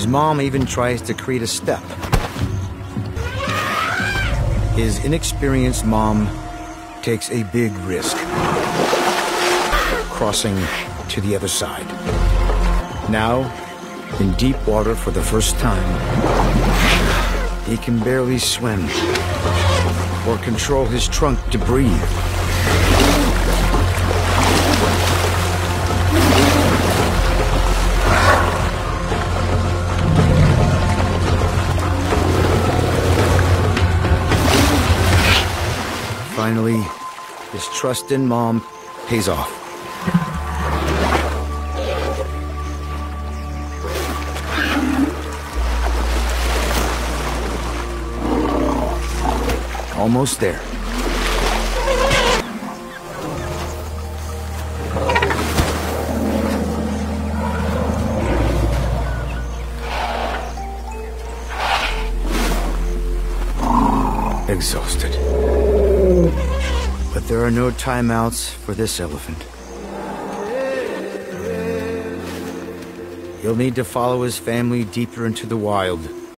His mom even tries to create a step. His inexperienced mom takes a big risk, crossing to the other side. Now, in deep water for the first time, he can barely swim or control his trunk to breathe. Finally, his trust in Mom pays off. Almost there. Exhausted. But there are no timeouts for this elephant. He'll need to follow his family deeper into the wild